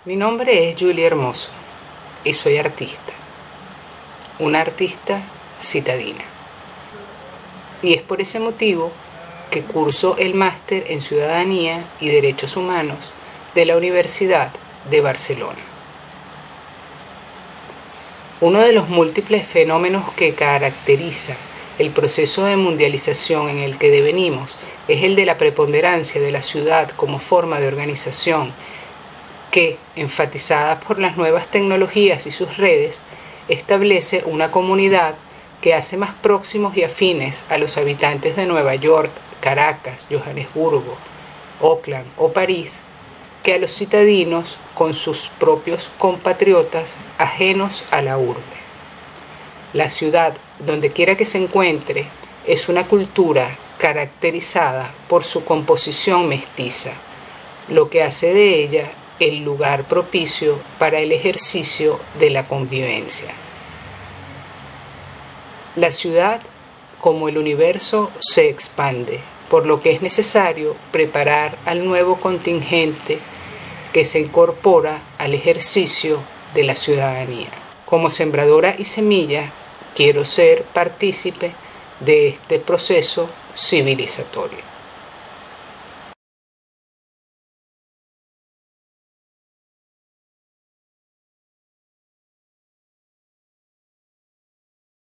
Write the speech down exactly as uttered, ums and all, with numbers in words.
Mi nombre es Julia Hermoso y soy artista, una artista citadina. Y es por ese motivo que curso el máster en Ciudadanía y Derechos Humanos de la Universidad de Barcelona. Uno de los múltiples fenómenos que caracteriza el proceso de mundialización en el que devenimos es el de la preponderancia de la ciudad como forma de organización que, enfatizada por las nuevas tecnologías y sus redes, establece una comunidad que hace más próximos y afines a los habitantes de Nueva York, Caracas, Johannesburgo, Oakland o París que a los citadinos con sus propios compatriotas ajenos a la urbe. La ciudad, donde quiera que se encuentre, es una cultura caracterizada por su composición mestiza, lo que hace de ella el lugar propicio para el ejercicio de la convivencia. La ciudad, como el universo, se expande, por lo que es necesario preparar al nuevo contingente que se incorpora al ejercicio de la ciudadanía. Como sembradora y semilla, quiero ser partícipe de este proceso civilizatorio.